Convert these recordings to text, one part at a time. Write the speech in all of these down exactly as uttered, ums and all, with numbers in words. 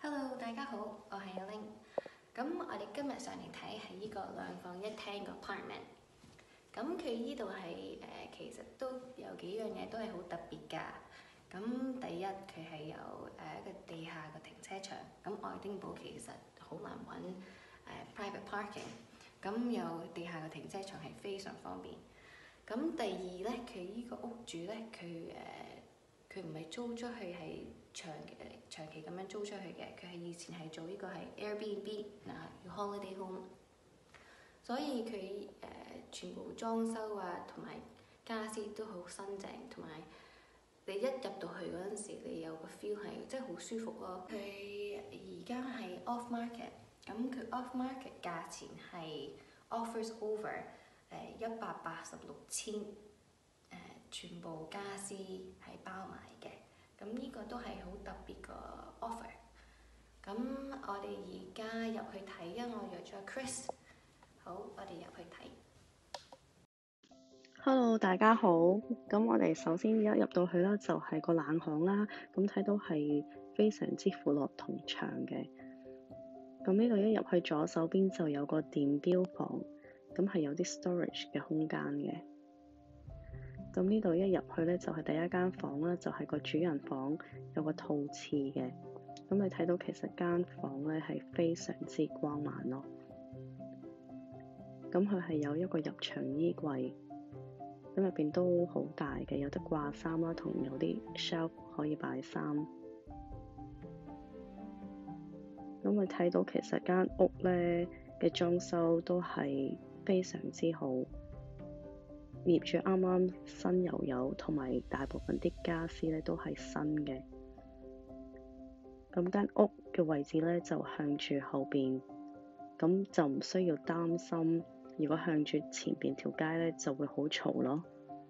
Hello，大家好，我係阿 Ling。咁我哋今日上嚟睇係呢個兩房一廳嘅 apartment。咁佢呢度係誒，其實都有幾樣嘢都係好特別㗎。咁第一，佢係有誒一個地下嘅停車場。咁愛丁堡其實好難揾誒、呃、private parking。咁有地下嘅停車場係非常方便。咁第二咧，佢呢個屋主咧，佢誒佢唔係租出去係長誒長期咁樣租出去嘅，佢係以前係做呢個係 Airbnb 嗱，叫 holiday home。所以佢誒、呃、全部裝修啊，同埋家私都好新淨，同埋你一入到去嗰陣時，你有個 feel 係真係好舒服咯。佢而家係 off market，咁佢 off market 價錢係 offers over 誒一百八十六千，誒全部家私係包埋嘅。咁呢個都係好特別個 offer。咁我哋而家入去睇，因為我約咗 Chris。好，我哋入去睇。 Hello，大家好。咁我哋首先一入到去啦，就係個冷巷啦。咁睇到係非常之闊落同長嘅。咁呢度一入去左手邊就有個電錶房，咁係有啲 storage 嘅空間嘅。咁呢度一入去咧就係第一間房啦，就係個主人房，有個套廁嘅。咁你睇到其實間房咧係非常之光猛咯。咁佢係有一個入場衣櫃。咁入邊都好大嘅，有得掛衫啦，同有啲 shelf 可以擺衫。咁你睇到其實間屋咧嘅裝修都係非常之好，業主啱啱新又有，同埋大部分啲家私咧都係新嘅。咁間屋嘅位置咧就向住後邊，咁就唔需要擔心。如果向住前邊條街咧，就會好嘈咯。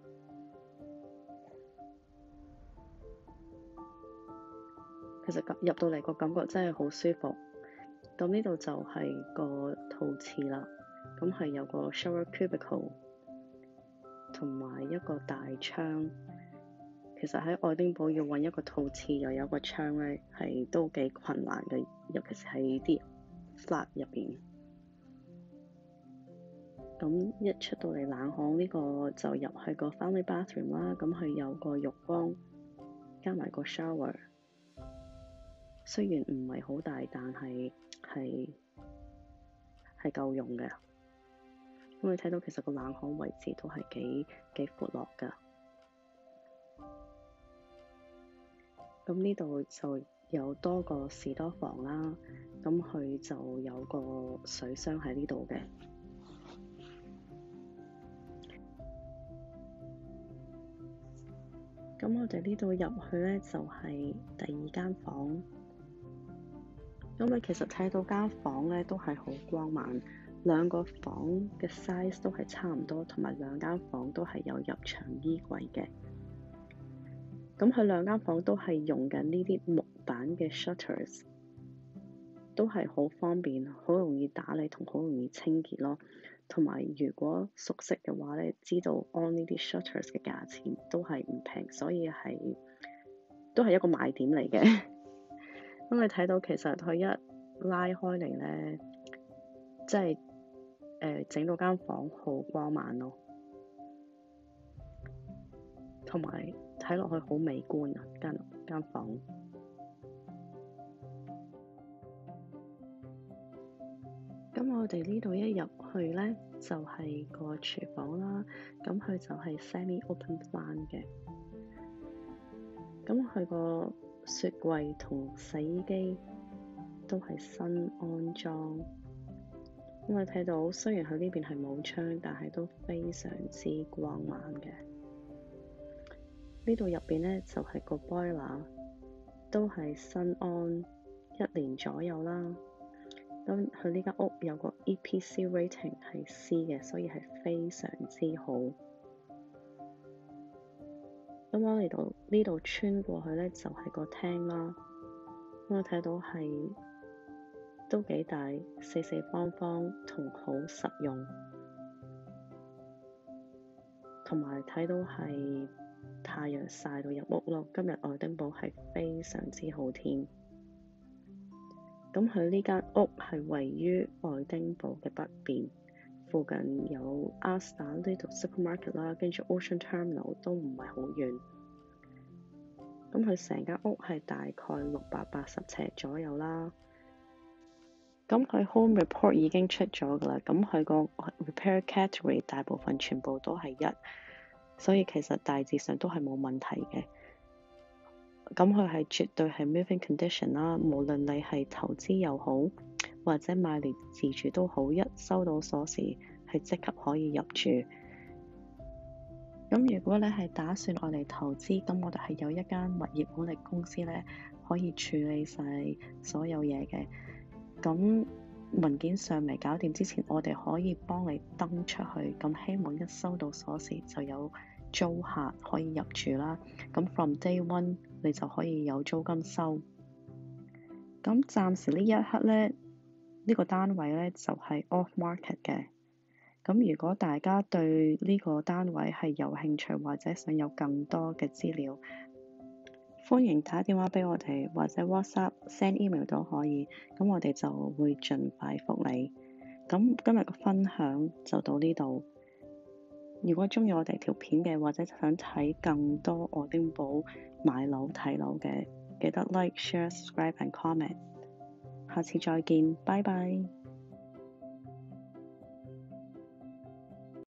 其實入到嚟個感覺真係好舒服。咁呢度就係個套廁啦。咁係有個 shower cubicle 同埋一個大窗。其實喺愛丁堡要揾一個套廁又有個窗咧，係都幾困難嘅，尤其是喺啲 flat 入邊。咁一出到嚟冷巷呢個就入去個 family bathroom 啦。咁佢有個浴缸加埋個 shower， 雖然唔係好大，但係係係夠用嘅。咁你睇到其實個冷巷位置都係幾幾闊落㗎。咁呢度就有多個士多房啦。咁佢就有個水箱喺呢度嘅。咁我哋呢度入去咧就係第二間房。咁你其實睇到間房咧都係好光猛，兩個房嘅 size 都係差唔多，同埋兩間房都係有入場衣櫃嘅。咁佢兩間房都係用緊呢啲木板嘅 shutters， 都係好方便，好容易打理同好容易清潔咯。同埋如果熟悉嘅話咧，知道安呢啲 shutters 嘅價錢都係唔平，所以係都係一個賣點嚟嘅。咁你睇到其實佢一拉開嚟咧，即係誒整到間房好光猛咯，同埋睇落去好美觀啊間間房。咁我哋呢度一入去咧，就係、是、個廚房啦。咁佢就係 semi open plan 嘅。咁佢個雪櫃同洗衣機都係新安裝。咁你睇到雖然佢呢邊係冇窗，但係都非常之光猛嘅。呢度入邊咧就係、是、個 boiler， 都係新安一年左右啦。咁佢呢間屋有個 E P C rating 係 C 嘅，所以係非常之好。咁我嚟到呢度穿過去咧，就係、是、個廳啦。咁我睇到係都幾大，四四方方同好實用，同埋睇到係太陽曬到入屋咯。今日愛丁堡係非常之好天。 咁佢呢間屋係位於愛丁堡嘅北邊，附近有 Asda 呢度 supermarket 啦，跟住 Ocean Terminal 都唔係好遠。咁佢成間屋係大概六百八十尺左右啦。咁佢 home report 已經出咗㗎啦，咁佢個 repair category 大部分全部都係一，所以其實大致上都係冇問題嘅。咁佢係絕對係 moving condition 啦，無論你係投資又好，或者買嚟自住都好，一收到鎖匙係即刻可以入住。咁如果你係打算愛嚟投資，咁我哋係有一間物業管理公司咧，可以處理晒所有嘢嘅。咁文件上未搞掂之前，我哋可以幫你登出去。咁希望一收到鎖匙就有租客可以入住啦。咁 from day one 你就可以有租金收。咁暫時呢一刻咧，呢、呢個單位咧就係 off market 嘅。咁如果大家對呢個單位係有興趣或者想有更多嘅資料，歡迎打電話俾我哋，或者 WhatsApp send email 都可以，咁我哋就會盡快覆你。咁今日嘅分享就到呢度。如果鍾意我哋條片嘅，或者想睇更多愛丁堡買樓睇樓嘅，記得 like、share、subscribe and comment。下次再見，拜拜。